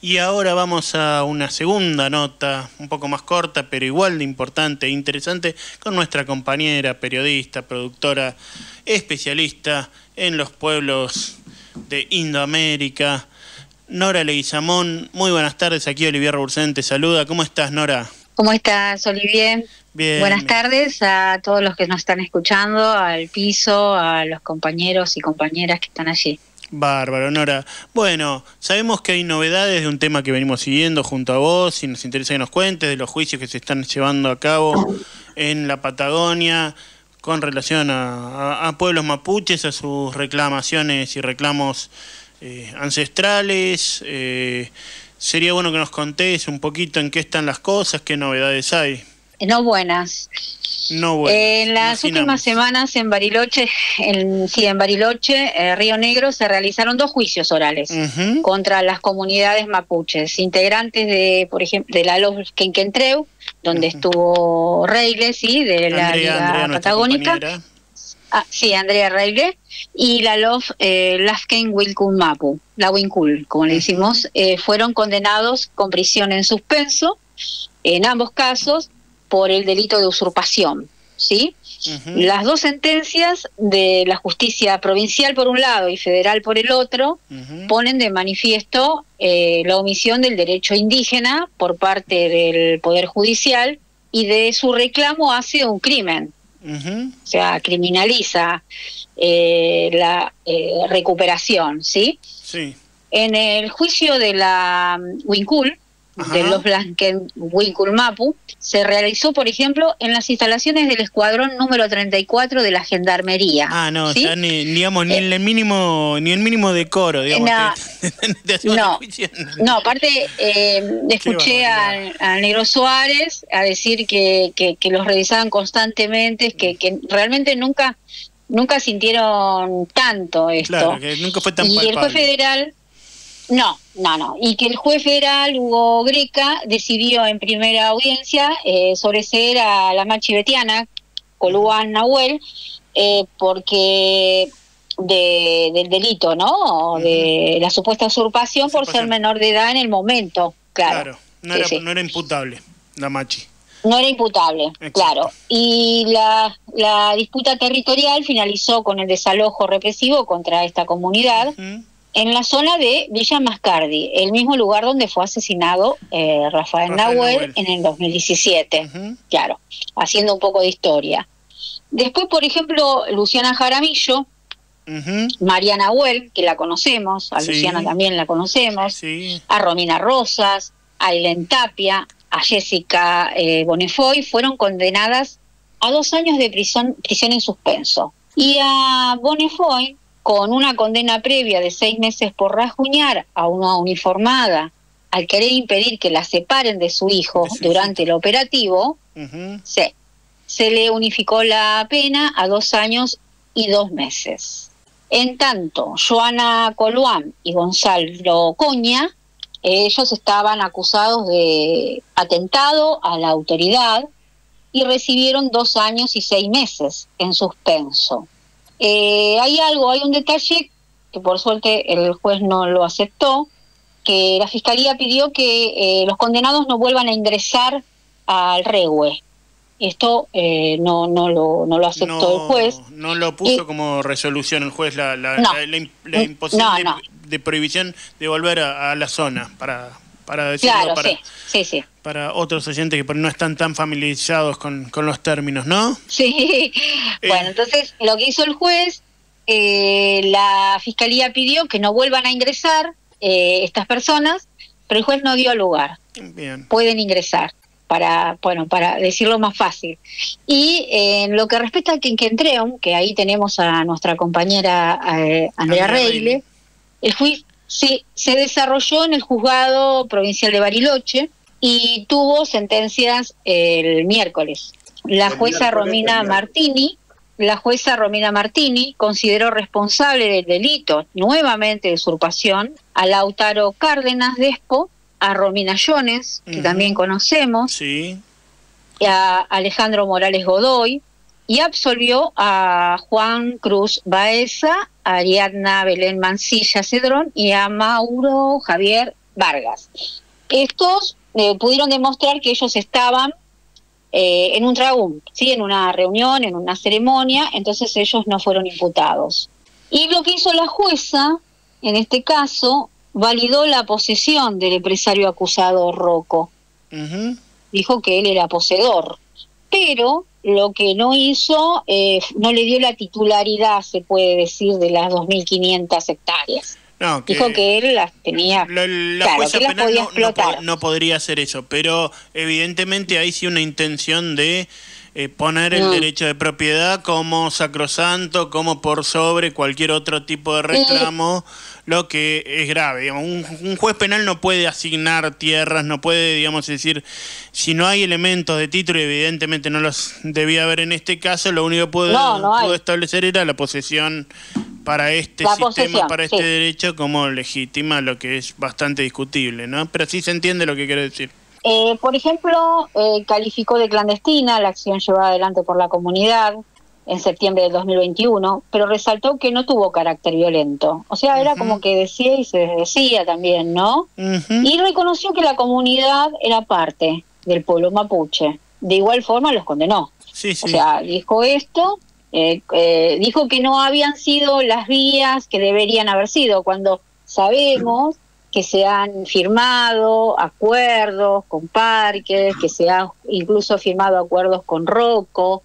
Y ahora vamos a una segunda nota, un poco más corta, pero igual de importante e interesante, con nuestra compañera, periodista, productora, especialista en los pueblos de Indoamérica, Nora Leguizamón. Muy buenas tardes, aquí Olivier Robursén te saluda. ¿Cómo estás, Nora? ¿Cómo estás, Olivier? Bien. Buenas tardes a todos los que nos están escuchando, al piso, a los compañeros y compañeras que están allí. Bárbaro, Nora. Bueno, sabemos que hay novedades de un tema que venimos siguiendo junto a vos y nos interesa que nos cuentes de los juicios que se están llevando a cabo en la Patagonia con relación a pueblos mapuches, a sus reclamaciones y reclamos ancestrales. Sería bueno que nos contés un poquito en qué están las cosas, qué novedades hay. No buenas. No buenas. En las últimas semanas en Bariloche, Río Negro, se realizaron 2 juicios orales contra las comunidades mapuches, integrantes de, por ejemplo, de la LOF Quenquentreu, donde estuvo Reile, sí, de la Liga Patagónica. Andrea Reile, y la LOF Lafken Wilkun Mapu, la Wincul, como le decimos, fueron condenados con prisión en suspenso, en ambos casos, por el delito de usurpación, ¿sí? Las 2 sentencias de la justicia provincial por un lado y federal por el otro ponen de manifiesto la omisión del derecho indígena por parte del Poder Judicial y de su reclamo hace un crimen. O sea, criminaliza la recuperación, ¿sí? Sí. En el juicio de la Wincul, de los Blanquen Wincul Mapu, se realizó, por ejemplo, en las instalaciones del escuadrón número 34 de la Gendarmería. ¿Sí? Ya ni el mínimo decoro, digamos. No, aparte escuché al Negro Suárez a decir que los revisaban constantemente, que realmente nunca sintieron tanto esto. Claro, que nunca fue tan palpable. Y el juez federal... No. Y que el juez federal, Hugo Greca, decidió en primera audiencia sobreseer a la machibetiana, Coluán Nahuel, porque del delito, ¿no? De la supuesta usurpación por ser menor de edad en el momento, claro. No era imputable la machi. No era imputable, claro. Y la disputa territorial finalizó con el desalojo represivo contra esta comunidad, en la zona de Villa Mascardi, el mismo lugar donde fue asesinado Rafael Nahuel en el 2017, claro, haciendo un poco de historia. Después, por ejemplo, Luciana Jaramillo, María Nahuel, que la conocemos, a Luciana también la conocemos, a Romina Rosas, a Helen Tapia, a Jessica Bonefoy, fueron condenadas a 2 años de prisión en suspenso. Y a Bonefoy, con una condena previa de 6 meses por rasguñar a una uniformada al querer impedir que la separen de su hijo durante el operativo, se le unificó la pena a 2 años y 2 meses. En tanto, Joana Coluán y Gonzalo Coña, ellos estaban acusados de atentado a la autoridad y recibieron 2 años y 6 meses en suspenso. Hay un detalle que por suerte el juez no lo aceptó, que la fiscalía pidió que los condenados no vuelvan a ingresar al REHUE. Esto no lo aceptó el juez. No lo puso como resolución el juez, la imposición de prohibición de volver a la zona, para decirlo, para otros oyentes que no están tan familiarizados con los términos, ¿no? Sí, bueno, entonces lo que hizo el juez, la fiscalía pidió que no vuelvan a ingresar estas personas, pero el juez no dio lugar. Bien. Pueden ingresar, para decirlo más fácil. Y en lo que respecta a Quenquentreu, que ahí tenemos a nuestra compañera Andrea Reile, el juicio se desarrolló en el juzgado provincial de Bariloche y tuvo sentencias el miércoles. La jueza Romina Martini consideró responsable del delito nuevamente de usurpación a Lautaro Cárdenas Despo, a Romina Jones, que también conocemos, y a Alejandro Morales Godoy, y absolvió a Juan Cruz Baeza, a Ariadna Belén Mancilla Cedrón y a Mauro Javier Vargas. Estos pudieron demostrar que ellos estaban en un tragún, ¿sí? En una reunión, en una ceremonia, entonces ellos no fueron imputados. Y lo que hizo la jueza, en este caso, validó la posesión del empresario acusado Rocco. Dijo que él era poseedor, pero lo que no hizo, no le dio la titularidad, se puede decir, de las 2.500 hectáreas. No, dijo que él las tenía, la jueza penal no podría hacer eso, pero evidentemente hay sí una intención de poner el derecho de propiedad como sacrosanto, como por sobre cualquier otro tipo de reclamo, lo que es grave. Digamos, un juez penal no puede asignar tierras, no puede, digamos, decir, si no hay elementos de título, evidentemente no los debía haber en este caso, lo único que pudo establecer era la posesión para este sistema, para este derecho como legítima, lo que es bastante discutible, ¿no? Pero sí se entiende lo que quiero decir. Por ejemplo, calificó de clandestina la acción llevada adelante por la comunidad en septiembre del 2021, pero resaltó que no tuvo carácter violento. O sea, era como que decía y se desdecía también, ¿no? Y reconoció que la comunidad era parte del pueblo mapuche. De igual forma los condenó. O sea, dijo esto, dijo que no habían sido las vías que deberían haber sido, cuando sabemos que se han firmado acuerdos con parques, que se han incluso firmado acuerdos con Rocco.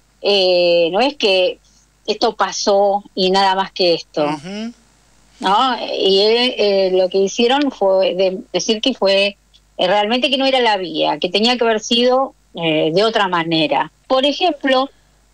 No es que esto pasó y nada más que esto, ¿no? Y lo que hicieron fue decir que fue realmente que no era la vía, que tenía que haber sido de otra manera. Por ejemplo,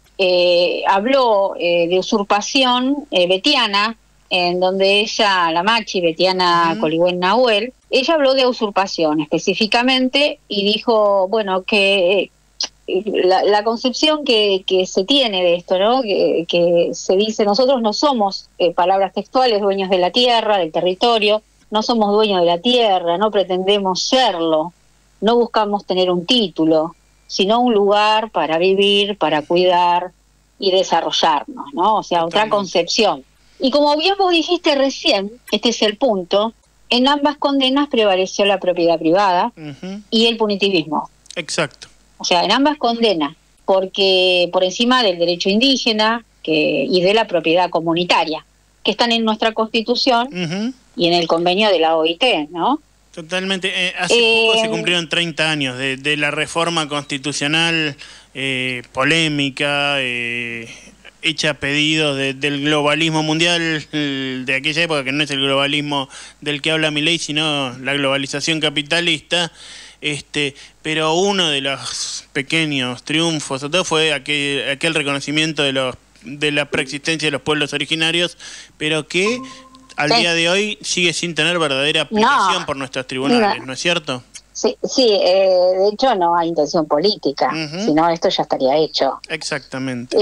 habló de usurpación betiana, en donde ella, la machi Betiana Coligüen Nahuel, ella habló de usurpación específicamente y dijo, bueno, que la concepción que se tiene de esto, ¿no? Que se dice, nosotros no somos, palabras textuales, dueños de la tierra, del territorio, no somos dueños de la tierra, no pretendemos serlo, no buscamos tener un título, sino un lugar para vivir, para cuidar y desarrollarnos, ¿no? O sea, otra concepción. Y como bien vos dijiste recién, este es el punto, en ambas condenas prevaleció la propiedad privada y el punitivismo. Exacto. O sea, en ambas condenas, porque por encima del derecho indígena y de la propiedad comunitaria, que están en nuestra Constitución y en el convenio de la OIT, ¿no? Totalmente. Hace poco se cumplieron 30 años de la reforma constitucional polémica, hecha a pedido del globalismo mundial de aquella época, que no es el globalismo del que habla Milei, sino la globalización capitalista. Pero uno de los pequeños triunfos sobre todo fue aquel reconocimiento de la preexistencia de los pueblos originarios, pero que al día de hoy sigue sin tener verdadera aplicación por nuestros tribunales, ¿no es cierto? Sí, de hecho no hay intención política, sino esto ya estaría hecho. Exactamente.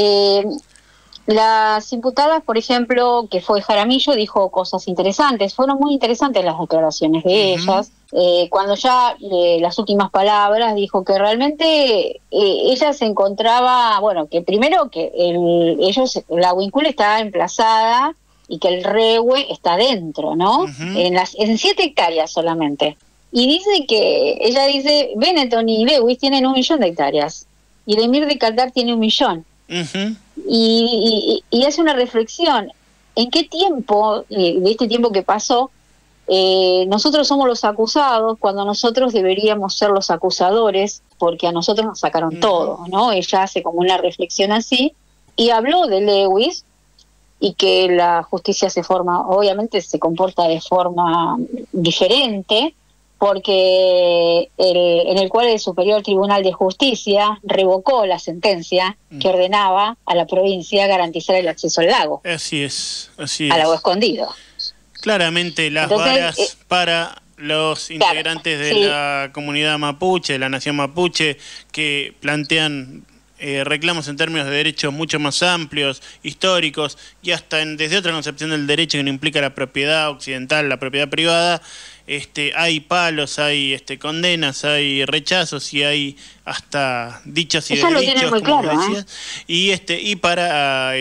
Las imputadas, por ejemplo, que fue Jaramillo, dijo cosas interesantes. Fueron muy interesantes las declaraciones de ellas. Cuando ya las últimas palabras dijo que realmente ella se encontraba, bueno, que primero que la Huincul está emplazada y que el Rehue está dentro, ¿no? En 7 hectáreas solamente. Y ella dice, Benetton y Lewis tienen 1 millón de hectáreas y el Emir de Caldar tiene 1 millón. Y hace una reflexión, ¿en qué tiempo, de este tiempo que pasó, nosotros somos los acusados cuando nosotros deberíamos ser los acusadores, porque a nosotros nos sacaron todo, ¿no? Ella hace como una reflexión así, y habló de Lewis, y que la justicia obviamente se comporta de forma diferente, porque en el cual el Superior Tribunal de Justicia revocó la sentencia que ordenaba a la provincia garantizar el acceso al lago. Así es. Al lago escondido. Claramente las varas para los integrantes de la comunidad mapuche, de la nación mapuche, que plantean reclamos en términos de derechos mucho más amplios, históricos, y hasta desde otra concepción del derecho que no implica la propiedad occidental, la propiedad privada. Hay palos, hay condenas, hay rechazos y hay hasta dichos y desdichos, como claro, decías. Y para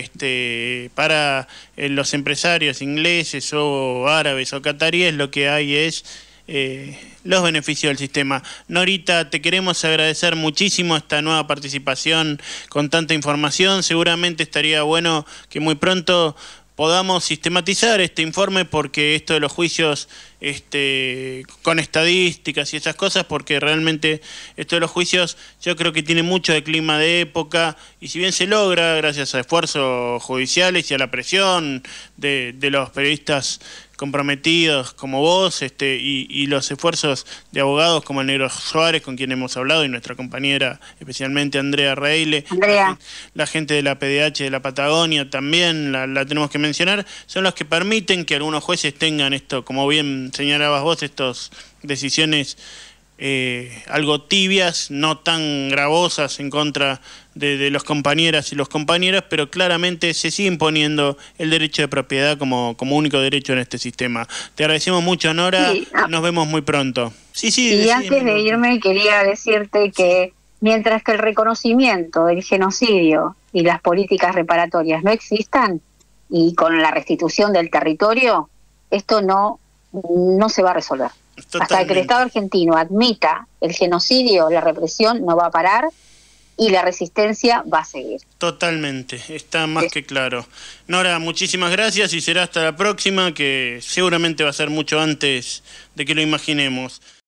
los empresarios ingleses o árabes o cataríes, lo que hay es los beneficios del sistema. Norita, te queremos agradecer muchísimo esta nueva participación con tanta información. Seguramente estaría bueno que muy pronto podamos sistematizar este informe, porque esto de los juicios con estadísticas y esas cosas, porque realmente esto de los juicios yo creo que tiene mucho de clima de época, y si bien se logra gracias a esfuerzos judiciales y a la presión de los periodistas comprometidos como vos, y los esfuerzos de abogados como el Negro Suárez, con quien hemos hablado, y nuestra compañera, especialmente Andrea Reile, la gente de la PDH de la Patagonia también la tenemos que mencionar, son los que permiten que algunos jueces tengan esto, como bien señalabas vos, estas decisiones algo tibias, no tan gravosas en contra de los compañeras y los compañeros, pero claramente se sigue imponiendo el derecho de propiedad como único derecho en este sistema. Te agradecemos mucho, Nora, sí, nos vemos muy pronto. Y antes de irme quería decirte que mientras que el reconocimiento del genocidio y las políticas reparatorias no existan, y con la restitución del territorio, esto no se va a resolver. Totalmente. Hasta que el Estado argentino admita el genocidio, la represión no va a parar y la resistencia va a seguir. Totalmente, está más que claro. Nora, muchísimas gracias y será hasta la próxima, que seguramente va a ser mucho antes de que lo imaginemos.